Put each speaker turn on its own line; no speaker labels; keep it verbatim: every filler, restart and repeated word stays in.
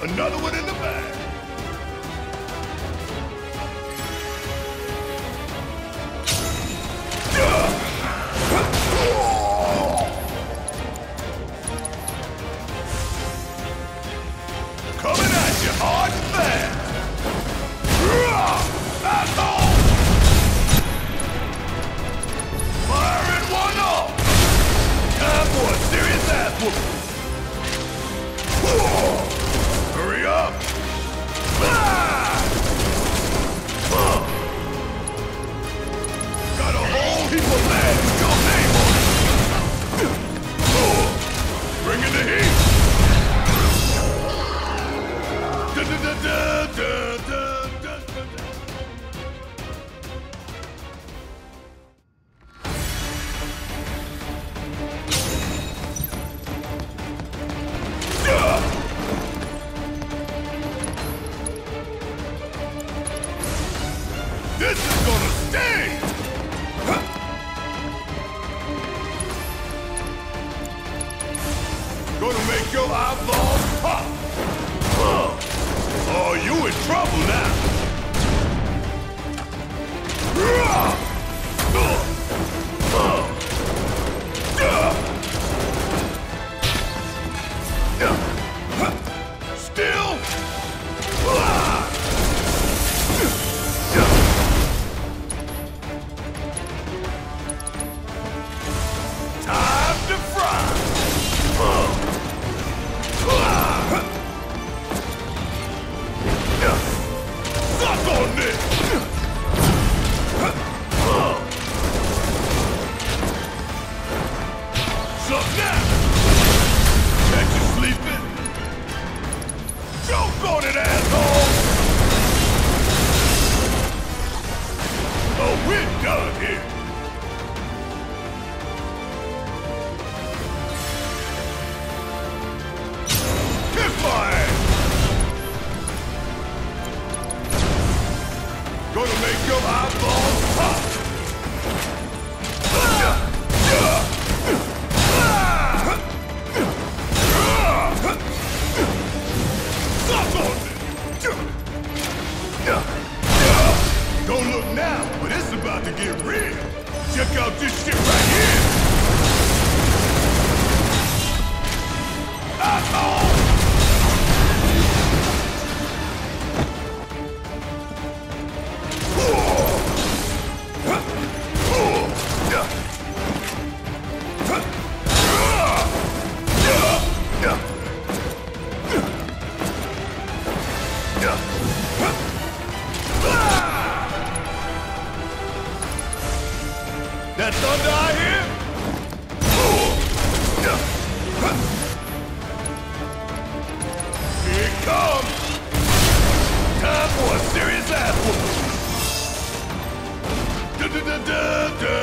Another one in the bag. Coming at you hard and fast. That's all. Firing one off. Time for a serious ass whooping. Hurry up. Ah! Uh. Got a whole heap of lead with your name on it. Uh. Bringing the heat. Da, da, da, da, da, da, da, da. This is gonna sting! Huh. Gonna make your eyeballs pop! Huh. Oh, you in trouble now! Uh. Uh. Uh. Still? Uh. Time to fry! Uh. Uh. Suck on this! Uh. Suck now! Catch you sleeping? Choke on it, asshole! Oh, we're done here! Kiss my ass! Gonna make your eyeballs pop! Suck on it! Don't look now, but it's about to get real! Check out this shit right here! Asshole! That thunder I hear? Here it comes! Time for a serious ass whooping! Da da da da da!